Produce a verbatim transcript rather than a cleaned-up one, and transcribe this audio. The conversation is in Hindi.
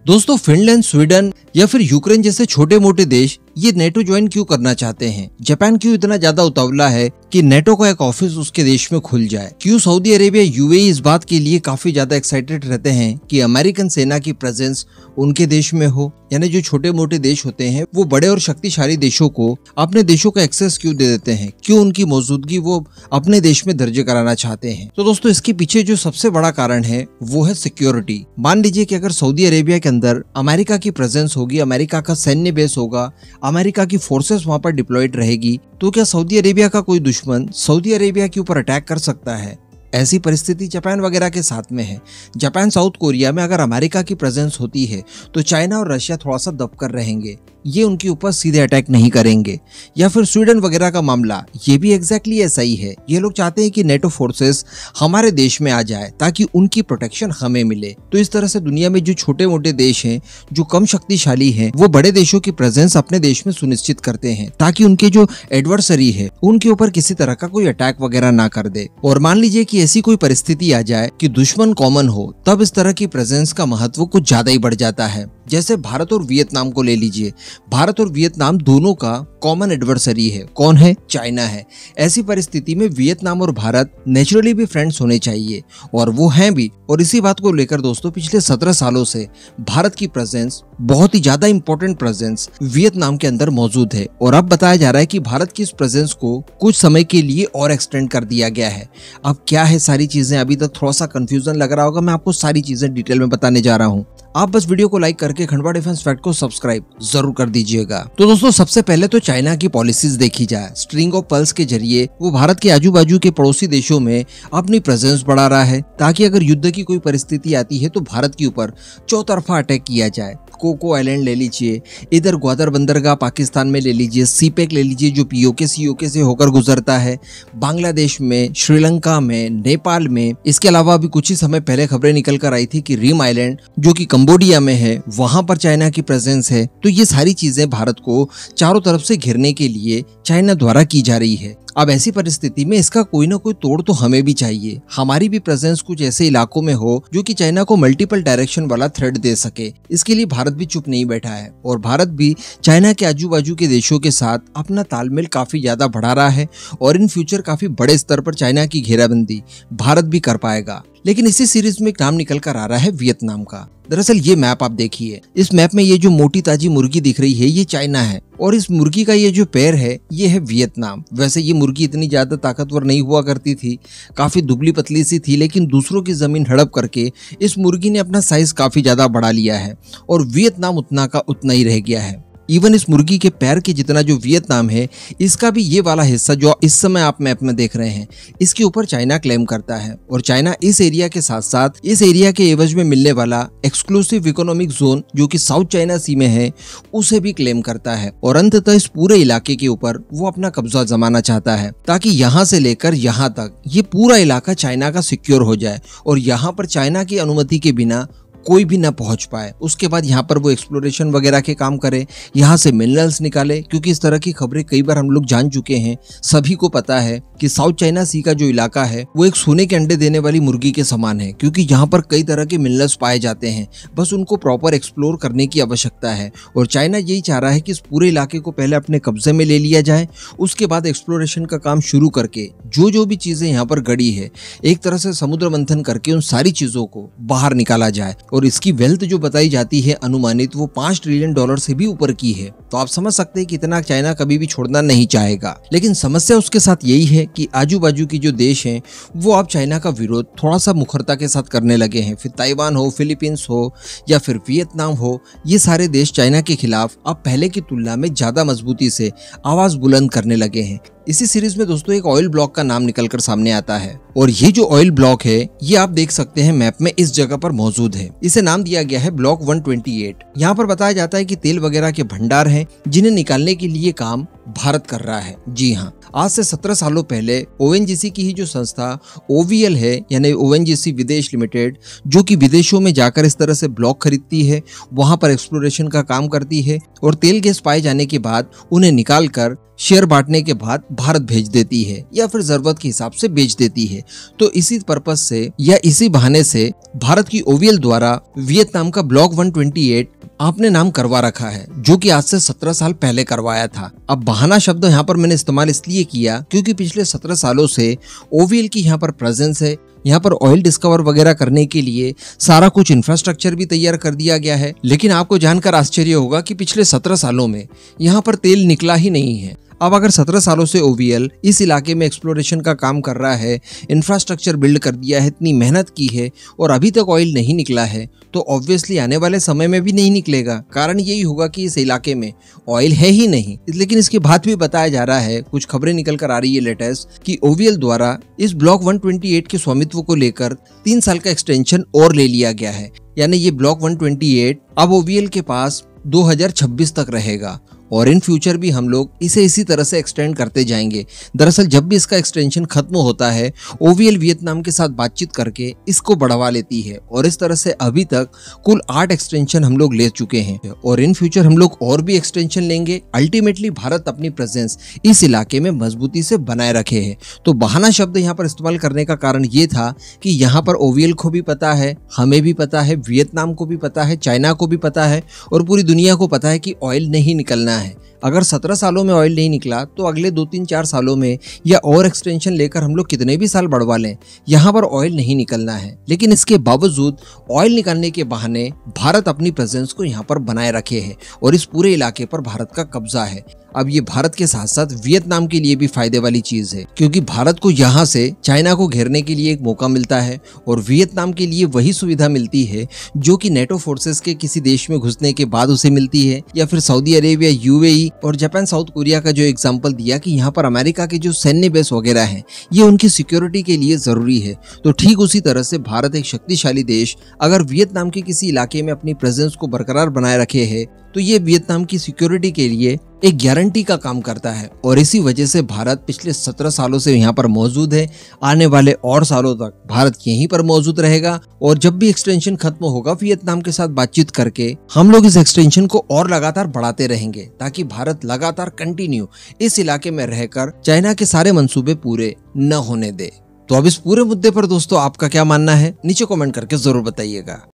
दोस्तों फिनलैंड, स्वीडन या फिर यूक्रेन जैसे छोटे मोटे देश ये नेटो ज्वाइन क्यों करना चाहते हैं? जापान क्यों इतना ज्यादा उतावला है कि नेटो का एक ऑफिस उसके देश में खुल जाए? क्यों सऊदी अरेबिया, यूएई इस बात के लिए काफी ज्यादा एक्साइटेड रहते हैं कि अमेरिकन सेना की प्रेजेंस उनके देश में हो? यानी जो छोटे मोटे देश होते हैं वो बड़े और शक्तिशाली देशों को अपने देशों का एक्सेस क्यों दे देते हैं? क्यों उनकी मौजूदगी वो अपने देश में दर्ज कराना चाहते हैं? तो दोस्तों इसके पीछे जो सबसे बड़ा कारण है वो है सिक्योरिटी। मान लीजिए कि अगर सऊदी अरेबिया के अंदर अमेरिका की प्रेजेंस होगी, अमेरिका का सैन्य बेस होगा, अमेरिका की फोर्सेस वहां पर डिप्लॉयड रहेगी, तो क्या सऊदी अरेबिया का कोई दुश्मन सऊदी अरेबिया के ऊपर अटैक कर सकता है? ऐसी परिस्थिति जापान वगैरह के साथ में है। जापान, साउथ कोरिया में अगर अमेरिका की प्रेजेंस होती है तो चाइना और रशिया थोड़ा सा दबकर रहेंगे, ये उनके ऊपर सीधे अटैक नहीं करेंगे। या फिर स्वीडन वगैरह का मामला, ये भी एग्जैक्टली ऐसा ही है। ये लोग चाहते हैं कि नेटो फोर्सेस हमारे देश में आ जाए ताकि उनकी प्रोटेक्शन हमें मिले। तो इस तरह से दुनिया में जो छोटे मोटे देश हैं, जो कम शक्तिशाली हैं, वो बड़े देशों की प्रेजेंस अपने देश में सुनिश्चित करते हैं ताकि उनके जो एडवर्सरी है उनके ऊपर किसी तरह का कोई अटैक वगैरह ना कर दे। और मान लीजिए कि ऐसी कोई परिस्थिति आ जाए कि दुश्मन कॉमन हो, तब इस तरह की प्रेजेंस का महत्व कुछ ज्यादा ही बढ़ जाता है। जैसे भारत और वियतनाम को ले लीजिए। भारत और वियतनाम दोनों का कॉमन एडवर्सरी है। कौन है? चाइना है। ऐसी परिस्थिति में वियतनाम और भारत नेचुरली भी फ्रेंड्स होने चाहिए, और वो हैं भी। और इसी बात को लेकर दोस्तों पिछले सत्रह सालों से भारत की प्रेजेंस, बहुत ही ज्यादा इंपॉर्टेंट प्रेजेंस वियतनाम के अंदर मौजूद है। और अब बताया जा रहा है कि भारत की इस प्रेजेंस को कुछ समय के लिए और एक्सटेंड कर दिया गया है। अब क्या है सारी चीजें, अभी तक थोड़ा सा कंफ्यूजन लग रहा होगा, मैं आपको सारी चीजें डिटेल में बताने जा रहा हूँ। आप बस वीडियो को लाइक करके खंडवा डिफेंस फैक्ट को सब्सक्राइब जरूर कर दीजिएगा। तो दोस्तों सबसे पहले तो चाइना की पॉलिसीज देखी जाए। स्ट्रिंग ऑफ पल्स के जरिए वो भारत के आजू बाजू के पड़ोसी देशों में अपनी प्रेजेंस बढ़ा रहा है ताकि अगर युद्ध की कोई परिस्थिति आती है तो भारत के ऊपर चौतरफा अटैक किया जाए। कोको आइलैंड ले लीजिए, इधर ग्वादर बंदरगाह पाकिस्तान में ले लीजिए, सीपेक ले लीजिए जो पीओके सीओके से होकर गुजरता है, बांग्लादेश में, श्रीलंका में, नेपाल में। इसके अलावा अभी कुछ ही समय पहले खबरें निकल कर आई थी कि रिम आइलैंड जो कि कंबोडिया में है, वहां पर चाइना की प्रेजेंस है। तो ये सारी चीजें भारत को चारों तरफ से घेरने के लिए चाइना द्वारा की जा रही है। अब ऐसी परिस्थिति में इसका कोई ना कोई तोड़ तो हमें भी चाहिए। हमारी भी प्रेजेंस कुछ ऐसे इलाकों में हो जो कि चाइना को मल्टीपल डायरेक्शन वाला थ्रेट दे सके। इसके लिए भारत भी चुप नहीं बैठा है, और भारत भी चाइना के आजू बाजू के देशों के साथ अपना तालमेल काफी ज्यादा बढ़ा रहा है। और इन फ्यूचर काफी बड़े स्तर पर चाइना की घेराबंदी भारत भी कर पाएगा। लेकिन इसी सीरीज में एक नाम निकल कर आ रहा है वियतनाम का। दरअसल ये मैप आप देखिए, इस मैप में ये जो मोटी ताजी मुर्गी दिख रही है ये चाइना है, और इस मुर्गी का ये जो पैर है ये है वियतनाम। वैसे ये मुर्गी इतनी ज्यादा ताकतवर नहीं हुआ करती थी, काफी दुबली पतली सी थी, लेकिन दूसरों की जमीन हड़प करके इस मुर्गी ने अपना साइज काफी ज्यादा बढ़ा लिया है, और वियतनाम उतना का उतना ही रह गया है। इवन इस मुर्गी के पैर के जितना जो वियतनाम है, इसका भी ये वाला हिस्सा जो इस समय आप मैप में देख रहे हैं, इसके ऊपर चाइना क्लेम करता है। और चाइना इस एरिया के साथ साथ इस एरिया के एवज में मिलने वाला एक्सक्लूसिव इकोनॉमिक जोन जो कि साउथ चाइना सी में है, उसे भी क्लेम करता है। और अंततः इस पूरे इलाके के ऊपर वो अपना कब्जा जमाना चाहता है ताकि यहाँ से लेकर यहाँ तक ये पूरा इलाका चाइना का सिक्योर हो जाए, और यहाँ पर चाइना की अनुमति के बिना कोई भी ना पहुंच पाए। उसके बाद यहाँ पर वो एक्सप्लोरेशन वगैरह के काम करे, यहाँ से मिनरल्स निकाले, क्योंकि इस तरह की खबरें कई बार हम लोग जान चुके हैं। सभी को पता है कि साउथ चाइना सी का जो इलाका है वो एक सोने के अंडे देने वाली मुर्गी के समान है, क्योंकि यहाँ पर कई तरह के मिनरल्स पाए जाते हैं। बस उनको प्रॉपर एक्सप्लोर करने की आवश्यकता है, और चाइना यही चाह रहा है कि इस पूरे इलाके को पहले अपने कब्जे में ले लिया जाए, उसके बाद एक्सप्लोरेशन का काम शुरू करके जो जो भी चीजें यहाँ पर गड़ी है एक तरह से समुद्र मंथन करके उन सारी चीजों को बाहर निकाला जाए। और इसकी वेल्थ जो बताई जाती है अनुमानित, वो पांच ट्रिलियन डॉलर से भी ऊपर की है। तो आप समझ सकते हैं कि इतना चाइना कभी भी छोड़ना नहीं चाहेगा। लेकिन समस्या उसके साथ यही है कि आजू बाजू की जो देश हैं वो अब चाइना का विरोध थोड़ा सा मुखरता के साथ करने लगे हैं। फिर ताइवान हो, फिलीपींस हो या फिर वियतनाम हो, ये सारे देश चाइना के खिलाफ अब पहले की तुलना में ज्यादा मजबूती से आवाज बुलंद करने लगे हैं। इसी सीरीज में दोस्तों एक ऑयल ब्लॉक का नाम निकलकर सामने आता है, और ये जो ऑयल ब्लॉक है ये आप देख सकते हैं मैप में इस जगह पर मौजूद है। इसे नाम दिया गया है ब्लॉक एक सौ अट्ठाईस। यहाँ पर बताया जाता है कि तेल वगैरह के भंडार हैं हैं जिन्हें निकालने के लिए काम भारत कर रहा है। जी हाँ, आज से सत्रह सालों पहले ओ एन जी सी की ही जो संस्था ओ वी एल है, यानी ओ एन जी सी विदेश लिमिटेड, जो कि विदेशों में जाकर इस तरह से ब्लॉक खरीदती है, वहां पर एक्सप्लोरेशन का काम करती है और तेल गैस पाए जाने के बाद उन्हें निकाल कर शेयर बांटने के बाद भारत भेज देती है या फिर जरूरत के हिसाब से बेच देती है। तो इसी पर्पस से या इसी बहाने से भारत की ओ वी एल द्वारा वियतनाम का ब्लॉक एक सौ अट्ठाईस आपने नाम करवा रखा है, जो कि आज से सत्रह साल पहले करवाया था। अब बहाना शब्द यहाँ पर मैंने इस्तेमाल इसलिए किया क्योंकि पिछले सत्रह सालों से ओ वी एल की यहाँ पर प्रेजेंस है। यहाँ पर ऑयल डिस्कवर वगैरह करने के लिए सारा कुछ इंफ्रास्ट्रक्चर भी तैयार कर दिया गया है। लेकिन आपको जानकर आश्चर्य होगा कि पिछले सत्रह सालों में यहाँ पर तेल निकला ही नहीं है। अब अगर सत्रह सालों से ओ वी एल इस इलाके में एक्सप्लोरेशन का काम कर रहा है, इंफ्रास्ट्रक्चर बिल्ड कर दिया है, इतनी मेहनत की है और अभी तक ऑयल नहीं निकला है, तो ऑब्वियसली आने वाले समय में भी नहीं निकलेगा। कारण यही होगा कि इस इलाके में ऑयल है ही नहीं। लेकिन इसके बाद भी बताया जा रहा है, कुछ खबरें निकल कर आ रही है लेटेस्ट, कि ओ वी एल द्वारा इस ब्लॉक एक सौ अट्ठाईस के स्वामित्व को लेकर तीन साल का एक्सटेंशन और ले लिया गया है। यानी ये ब्लॉक एक सौ अट्ठाईस अब ओ वी एल के पास दो हज़ार छब्बीस तक रहेगा और इन फ्यूचर भी हम लोग इसे इसी तरह से एक्सटेंड करते जाएंगे। दरअसल जब भी इसका एक्सटेंशन खत्म होता है, ओ वी एल वियतनाम के साथ बातचीत करके इसको बढ़वा लेती है और इस तरह से अभी तक कुल आठ एक्सटेंशन हम लोग ले चुके हैं और इन फ्यूचर हम लोग और भी एक्सटेंशन लेंगे। अल्टीमेटली भारत अपनी प्रेजेंस इस इलाके में मजबूती से बनाए रखे है। तो बहाना शब्द यहाँ पर इस्तेमाल करने का कारण ये था कि यहाँ पर ओ वी एल को भी पता है, हमें भी पता है, वियतनाम को भी पता है, चाइना को भी पता है और पूरी दुनिया को पता है कि ऑयल नहीं निकलना है। अगर सत्रह सालों में ऑयल नहीं निकला तो अगले दो तीन चार सालों में या और एक्सटेंशन लेकर हम लोग कितने भी साल बढ़वा लें, यहाँ पर ऑयल नहीं निकलना है। लेकिन इसके बावजूद ऑयल निकालने के बहाने भारत अपनी प्रेजेंस को यहाँ पर बनाए रखे है और इस पूरे इलाके पर भारत का कब्जा है। अब ये भारत के साथ साथ वियतनाम के लिए भी फायदे वाली चीज है, क्योंकि भारत को यहाँ से चाइना को घेरने के लिए एक मौका मिलता है और वियतनाम के लिए वही सुविधा मिलती है जो कि नेटो फोर्सेस के किसी देश में घुसने के बाद उसे मिलती है, या फिर Saudi Arabia, U A E और जापान, साउथ कोरिया का जो एग्जाम्पल दिया कि यहाँ पर अमेरिका के जो सैन्य बेस वगैरह हैं ये उनकी सिक्योरिटी के लिए जरूरी है। तो ठीक उसी तरह से भारत एक शक्तिशाली देश अगर वियतनाम के किसी इलाके में अपनी प्रेजेंस को बरकरार बनाए रखे है तो ये वियतनाम की सिक्योरिटी के लिए एक गारंटी का काम करता है और इसी वजह से भारत पिछले सत्रह सालों से यहाँ पर मौजूद है। आने वाले और सालों तक भारत यहीं पर मौजूद रहेगा और जब भी एक्सटेंशन खत्म होगा वियतनाम के साथ बातचीत करके हम लोग इस एक्सटेंशन को और लगातार बढ़ाते रहेंगे, ताकि भारत लगातार कंटिन्यू इस इलाके में रहकर चाइना के सारे मंसूबे पूरे न होने दे। तो अब इस पूरे मुद्दे पर दोस्तों आपका क्या मानना है, नीचे कमेंट करके जरूर बताइएगा।